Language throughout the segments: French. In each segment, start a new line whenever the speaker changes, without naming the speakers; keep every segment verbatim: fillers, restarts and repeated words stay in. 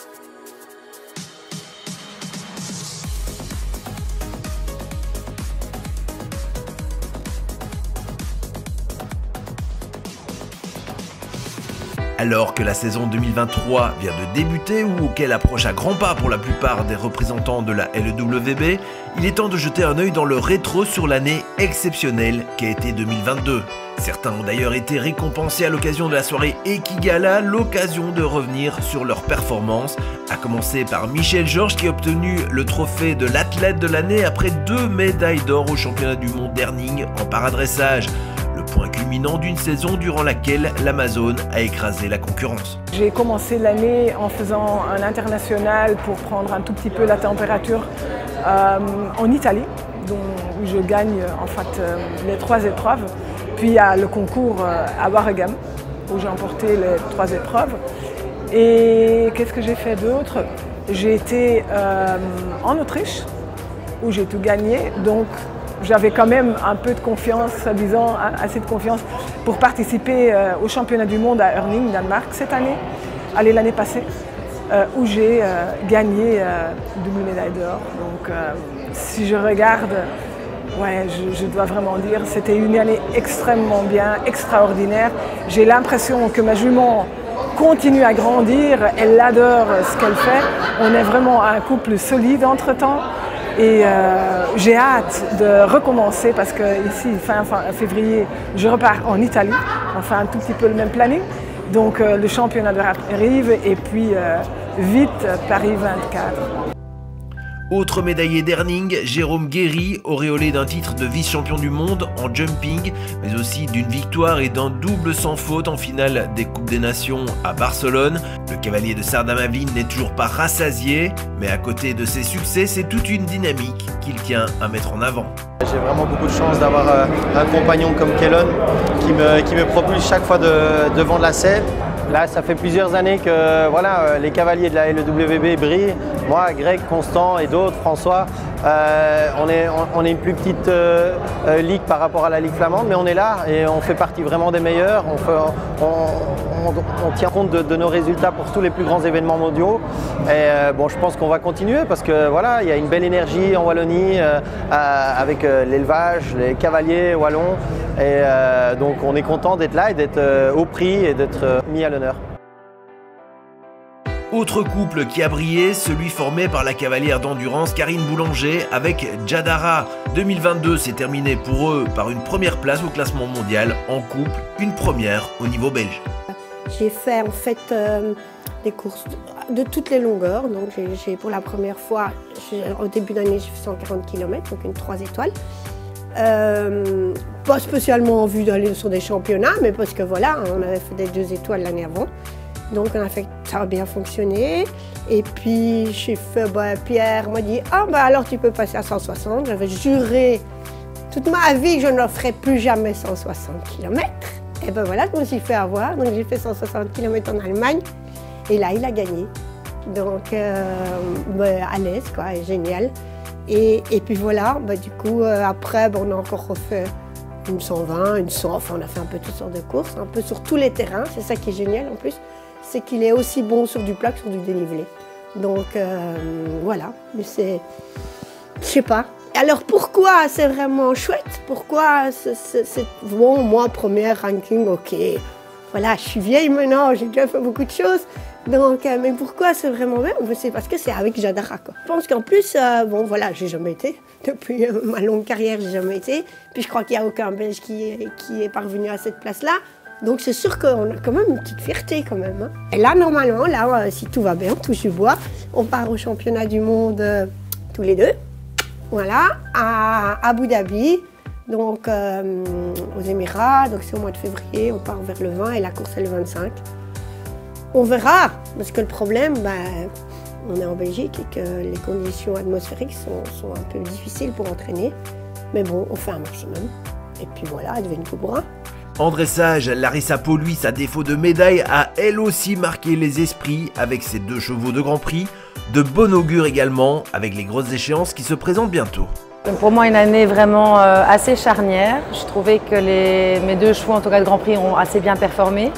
Alors que la saison deux mille vingt-trois vient de débuter ou qu'elle approche à grands pas pour la plupart des représentants de la L E W B, il est temps de jeter un œil dans le rétro sur l'année exceptionnelle qu'a été deux mille vingt-deux. Certains ont d'ailleurs été récompensés à l'occasion de la soirée Ekigala, l'occasion de revenir sur leurs performances, à commencer par Michel Georges qui a obtenu le trophée de l'athlète de l'année après deux médailles d'or au championnat du monde d'Herning en paradressage. Le point culminant d'une saison durant laquelle l'Amazone a écrasé la concurrence.
J'ai commencé l'année en faisant un international pour prendre un tout petit peu la température euh, en Italie, donc, où je gagne en fait euh, les trois épreuves. Puis il y a le concours euh, à Waregem, où j'ai emporté les trois épreuves. Et qu'est-ce que j'ai fait d'autre? J'ai été euh, en Autriche, où j'ai tout gagné. Donc, j'avais quand même un peu de confiance, disons, assez de confiance pour participer euh, au championnat du monde à Herning, Danemark, cette année, allez, l'année passée, euh, où j'ai euh, gagné euh, double médaille d'or. Donc, euh, si je regarde, ouais, je, je dois vraiment dire, c'était une année extrêmement bien, extraordinaire. J'ai l'impression que ma jument continue à grandir, elle adore ce qu'elle fait. On est vraiment un couple solide entre-temps. Et euh, j'ai hâte de recommencer parce que ici, fin, fin février, je repars en Italie. On fait un tout petit peu le même planning. Donc euh, le championnat arrive et puis euh, vite Paris vingt-quatre.
Autre médaillé d'Herning, Jérôme Guéry, auréolé d'un titre de vice-champion du monde en jumping, mais aussi d'une victoire et d'un double sans faute en finale des Coupes des Nations à Barcelone. Le cavalier de Sardes-Amaveline n'est toujours pas rassasié, mais à côté de ses succès, c'est toute une dynamique qu'il tient à mettre en avant.
J'ai vraiment beaucoup de chance d'avoir euh, un compagnon comme Kellon qui me, qui me propulse chaque fois de, devant de la selle. Là, ça fait plusieurs années que voilà, les cavaliers de la L E W B brillent. Moi, Greg, Constant et d'autres, François, euh, on, est, on, on est une plus petite euh, euh, ligue par rapport à la Ligue flamande, mais on est là et on fait partie vraiment des meilleurs. On, fait, on, on, on tient compte de, de nos résultats pour tous les plus grands événements mondiaux. Et euh, bon, je pense qu'on va continuer parce que voilà, il y a une belle énergie en Wallonie euh, avec euh, l'élevage, les cavaliers wallons. Et euh, donc on est content d'être là et d'être euh, au prix et d'être euh, mis à l'honneur.
Autre couple qui a brillé, celui formé par la cavalière d'endurance Karine Boulanger avec Jadara. deux mille vingt-deux s'est terminé pour eux par une première place au classement mondial en couple, une première au niveau belge.
J'ai fait en fait euh, des courses de, de toutes les longueurs. Donc j'ai pour la première fois, au début d'année, j'ai fait cent quarante kilomètres, donc une trois étoiles. Euh, pas spécialement en vue d'aller sur des championnats, mais parce que voilà, on avait fait des deux étoiles l'année avant. Donc on a fait, ça a bien fonctionné. Et puis j'ai fait, bah, Pierre m'a dit, ah bah alors tu peux passer à cent soixante. J'avais juré toute ma vie que je ne ferais plus jamais cent soixante kilomètres. Et ben voilà, je me suis fait avoir. Donc j'ai fait cent soixante kilomètres en Allemagne. Et là, il a gagné. Donc euh, bah, à l'aise, quoi, génial. Et, et puis voilà, bah, du coup, euh, après, bah, on a encore refait une cent vingt, une cent, enfin on a fait un peu toutes sortes de courses, un peu sur tous les terrains, c'est ça qui est génial en plus, c'est qu'il est aussi bon sur du plat que sur du dénivelé. Donc euh, voilà, mais c'est, je sais pas. Alors pourquoi c'est vraiment chouette? Pourquoi c'est bon, moi, première ranking, ok. Voilà, je suis vieille maintenant, j'ai déjà fait beaucoup de choses. Donc, euh, mais pourquoi c'est vraiment bien? C'est parce que c'est avec Jadara, quoi. Je pense qu'en plus, euh, bon voilà, j'ai jamais été. Depuis euh, ma longue carrière, j'ai jamais été. Puis je crois qu'il n'y a aucun Belge qui est, qui est parvenu à cette place-là. Donc c'est sûr qu'on a quand même une petite fierté quand même. Hein. Et là, normalement, là, euh, si tout va bien, on touche du bois, on part au championnat du monde euh, tous les deux. Voilà, à Abu Dhabi. Donc euh, aux Émirats, donc c'est au mois de février, on part vers le vingt et la course est le vingt-cinq. On verra, parce que le problème, bah, on est en Belgique et que les conditions atmosphériques sont, sont un peu difficiles pour entraîner. Mais bon, on fait un maximum. Et puis voilà, elle devient une coupe.
En dressage, Larissa Pauluis, à défaut de médaille, a elle aussi marqué les esprits avec ses deux chevaux de Grand Prix. De bon augure également, avec les grosses échéances qui se présentent bientôt.
Pour moi, une année vraiment euh, assez charnière. Je trouvais que les, mes deux chevaux, en tout cas de Grand Prix, ont assez bien performé.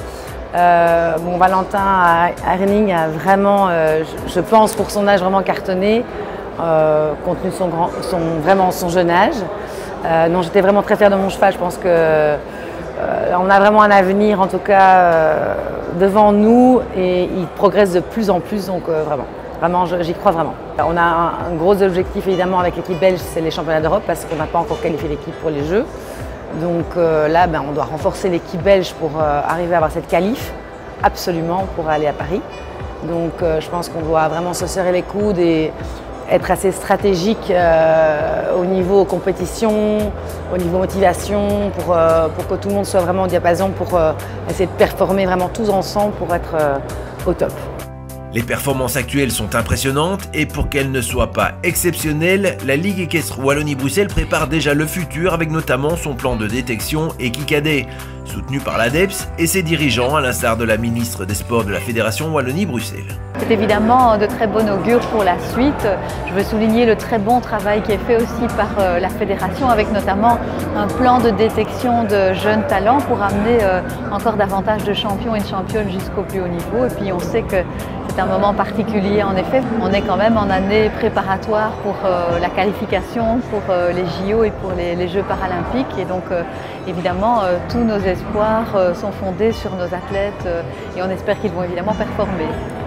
Euh, bon, Valentin à, à Renning a vraiment, euh, je, je pense pour son âge, vraiment cartonné, euh, compte tenu de son, grand, son, vraiment son jeune âge. Euh, non, j'étais vraiment très fière de mon cheval. Je pense que euh, on a vraiment un avenir, en tout cas, euh, devant nous, et il progresse de plus en plus, donc euh, vraiment. Vraiment, j'y crois vraiment. On a un, un gros objectif évidemment avec l'équipe belge, c'est les championnats d'Europe parce qu'on n'a pas encore qualifié l'équipe pour les Jeux. Donc euh, là, ben, on doit renforcer l'équipe belge pour euh, arriver à avoir cette qualif, absolument, pour aller à Paris. Donc euh, je pense qu'on doit vraiment se serrer les coudes et être assez stratégique euh, au niveau compétition, au niveau motivation, pour, euh, pour que tout le monde soit vraiment au diapason, pour euh, essayer de performer vraiment tous ensemble pour être euh, au top.
Les performances actuelles sont impressionnantes et pour qu'elles ne soient pas exceptionnelles, la Ligue équestre Wallonie-Bruxelles prépare déjà le futur avec notamment son plan de détection Equicadet, soutenu par l'A D E P S et ses dirigeants à l'instar de la ministre des Sports de la Fédération Wallonie-Bruxelles.
C'est évidemment de très bon augure pour la suite. Je veux souligner le très bon travail qui est fait aussi par la Fédération avec notamment un plan de détection de jeunes talents pour amener encore davantage de champions et de championnes jusqu'au plus haut niveau. Et puis on sait que c'est un moment particulier en effet. On est quand même en année préparatoire pour la qualification, pour les J O et pour les, les Jeux paralympiques. Et donc évidemment tous nos espoirs sont fondés sur nos athlètes et on espère qu'ils vont évidemment performer.